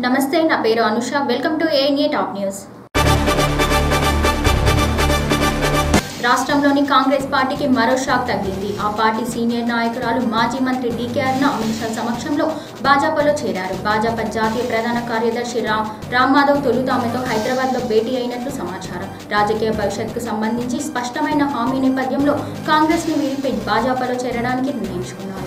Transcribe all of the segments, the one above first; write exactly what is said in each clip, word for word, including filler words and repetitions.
నమస్తే నా పేరు Anusha welcome to ANA top news రాష్ట్రంలోని కాంగ్రెస్ పార్టీకి మరో షాక్ తగిలింది ఆ పార్టీ సీనియర్ నాయకురాలు మాజీ మంత్రి డీకే అరుణ అమిత్ షా సమక్షంలో భాజపాలో చేరారు భాజపా జాతీయ ప్రధాన కార్యదర్శి రామ్ రామ్ మాధవ్ తొలుత ఆమెతో హైదరాబాద్లో భేటీ అయినట్లు సమాచారం రాజకీయ భవిష్యత్తుకు సంబంధించి స్పష్టమైన హామీ నేపథ్యంలో కాంగ్రెస్ను వీడిపై భాజపాలో చేరడానికి నిర్ణయించుకున్నారు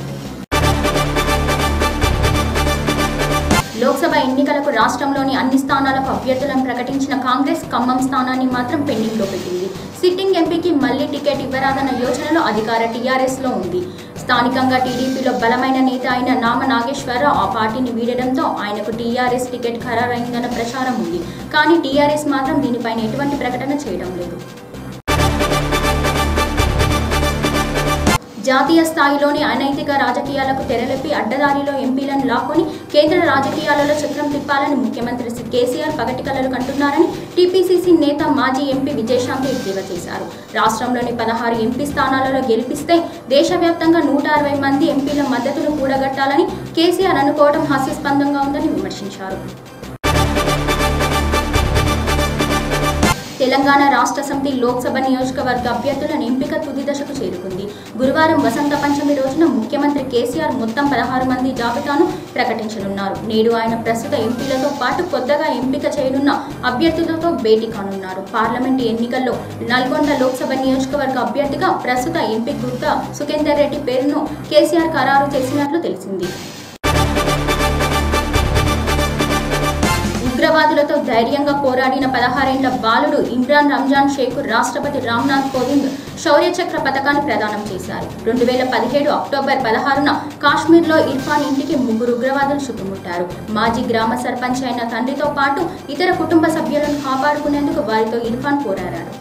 లోక్సభ ఎన్నికలకు రాష్ట్రంలోని అన్ని స్థానాలకు అభ్యర్థులను ప్రకటించిన కాంగ్రెస్ ఖమ్మం స్థానాన్ని మాత్రం పెండింగ్లో పెట్టింది సిట్టింగ్ ఎంపీకి మళ్లీ టికెట్ ఇవ్వరాదన్న యోచనలో అధికార టీఆర్ఎస్లో ఉంది స్థానికంగా టీడీపీలో బలమైన నేత అయిన నామ నాగేశ్వరరావు ఆ పార్టీని వీడడంతో ఆయనకు టీఆర్ఎస్ టికెట్ ఖరారైందన్న ప్రచారం ఉంది కానీ టీఆర్ఎస్ మాత్రం దీనిపైన ఎటువంటి ప్రకటన చేయడం లేదు జాతీయ స్థాయిలోని అనైతిక రాజకీయాలకు తెరలేపి అడ్డదారిలో ఎంపీలను లాక్కొని కేంద్ర రాజకీయాలలో చక్రం తిప్పాలని ముఖ్యమంత్రి కేసీఆర్ పగటి కలలు కంటున్నారని టీపీసీసీ నేత మాజీ ఎంపీ విజయశాంతి ఎద్దేవా చేశారు రాష్ట్రంలోని పదహారు ఎంపీ స్థానాలలో గెలిపిస్తే దేశవ్యాప్తంగా నూట అరవై మంది ఎంపీల మద్దతును కూడగట్టాలని కేసీఆర్ అనుకోవడం హాస్యాస్పదంగా ఉందని విమర్శించారు తెలంగాణ రాష్ట్ర సమితి లోక్సభ నియోజకవర్గ అభ్యర్థుల ఎంపిక తుది దశకు చేరుకుంది గురువారం వసంత పంచమి రోజున ముఖ్యమంత్రి కేసీఆర్ మొత్తం పదహారు మంది జాబితాను ప్రకటించనున్నారు నేడు ఆయన ప్రస్తుత ఎంపీలతో పాటు కొత్తగా ఎంపిక చేయనున్న అభ్యర్థులతో భేటీ కానున్నారు పార్లమెంటు ఎన్నికల్లో నల్గొండ లోక్సభ నియోజకవర్గ అభ్యర్థిగా ప్రస్తుత ఎంపీ గుత్తా సుఖేందర్ రెడ్డి పేరును కేసీఆర్ ఖరారు చేసినట్లు తెలిసింది ఉగ్రవాదులతో ధైర్యంగా పోరాడిన పదహారేళ్ల బాలుడు ఇమ్రాన్ రంజాన్ షేక్ రాష్ట్రపతి రామ్నాథ్ కోవింద్ శౌర్య చక్ర పథకాన్ని ప్రదానం చేశారు రెండు వేల పదిహేడు అక్టోబర్ పదహారున కాశ్మీర్లో ఇర్ఫాన్ ఇంటికి ముగ్గురు ఉగ్రవాదులు చుట్టుముట్టారు మాజీ గ్రామ సర్పంచ్ అయిన తండ్రితో పాటు ఇతర కుటుంబ సభ్యులను కాపాడుకునేందుకు వారితో ఇర్ఫాన్ పోరాడారు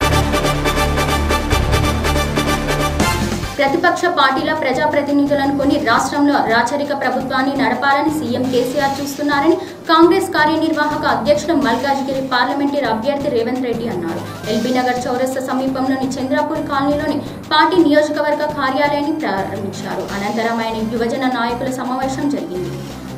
ప్రతిపక్ష పార్టీల ప్రజాప్రతినిధులను కొని రాష్ట్రంలో రాచరిక ప్రభుత్వాన్ని నడపాలని సీఎం కేసీఆర్ చూస్తున్నారని కాంగ్రెస్ కార్యనిర్వాహక అధ్యక్షుడు మల్కాజ్గిరి పార్లమెంటరీ అభ్యర్థి రేవంత్ రెడ్డి అన్నారు ఎల్బీనగర్ చౌరస్తా సమీపంలోని చంద్రాపూర్ కాలనీలోని పార్టీ నియోజకవర్గ కార్యాలయాన్ని ప్రారంభించారు అనంతరం ఆయన యువజన నాయకుల సమావేశం జరిగింది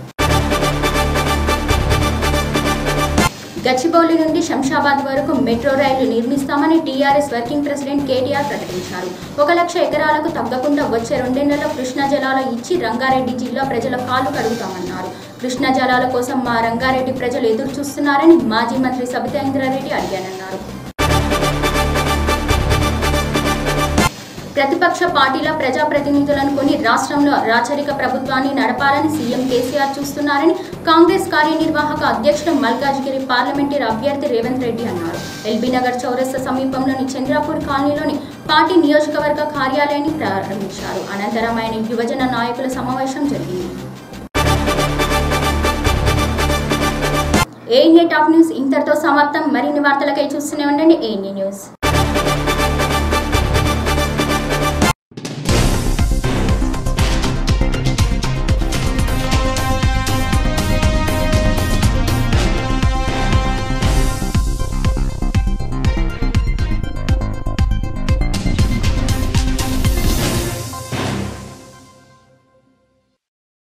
గచ్చిబౌలి నుండి శంషాబాద్ వరకు మెట్రో రైలు నిర్మిస్తామని టీఆర్ఎస్ వర్కింగ్ ప్రెసిడెంట్ కేటీఆర్ ప్రకటించారు ఒక లక్ష ఎకరాలకు తగ్గకుండా వచ్చే రెండేళ్లలో కృష్ణా జలాలు ఇచ్చి రంగారెడ్డి జిల్లా ప్రజల కాళ్లు కడుగుతామన్నారు కృష్ణా జలాల కోసం మా రంగారెడ్డి ప్రజలు ఎదురు చూస్తున్నారని మాజీ మంత్రి సబితా ఇంద్రారెడ్డి అడిగానన్నారు ప్రతిపక్ష పార్టీల ప్రజాప్రతినిధులను కొని రాష్ట్రంలో రాచరిక ప్రభుత్వాన్ని నడపాలని సీఎం కేసీఆర్ చూస్తున్నారని కాంగ్రెస్ కార్యనిర్వాహక అధ్యక్షుడు మల్కాజ్గిరి పార్లమెంటరీ అభ్యర్థి రేవంత్ రెడ్డి అన్నారు ఎల్బీనగర్ చౌరస్తా సమీపంలోని చంద్రాపూర్ కాలనీలోని పార్టీ నియోజకవర్గ కార్యాలయాన్ని ప్రారంభించారు అనంతరం ఆయన యువజన నాయకుల సమావేశం జరిగింది ఏఎన్ఏ టాప్ న్యూస్ ఇంతటితో సమాప్తం మరిన్ని వార్తలకై చూస్తూనే ఉండండి ఏఎన్ఏ న్యూస్